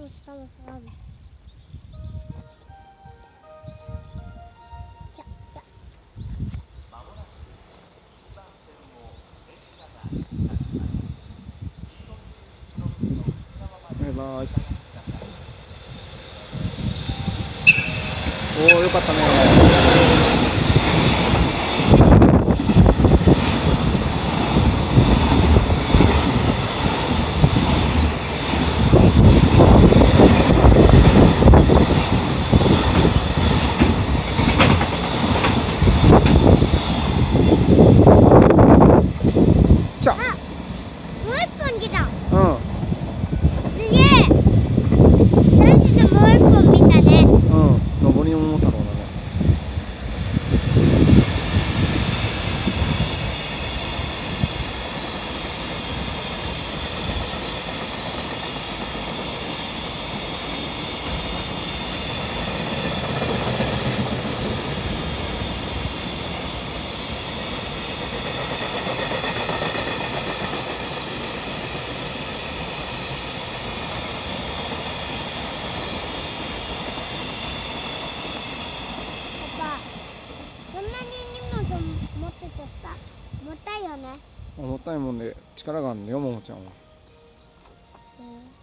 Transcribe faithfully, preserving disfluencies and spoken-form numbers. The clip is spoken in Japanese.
estamos grabando. Ya, ya. バイバイ。おお、よかったね。じゃあ、もう一本来た。 うん。 すげえ。楽しくもう一本見たね。 うん、上りの桃太郎だね。 パパ、そんなに荷物持っててさ、重たいよね。 重たいもんで力があるんだよ、ももちゃんは。 うん。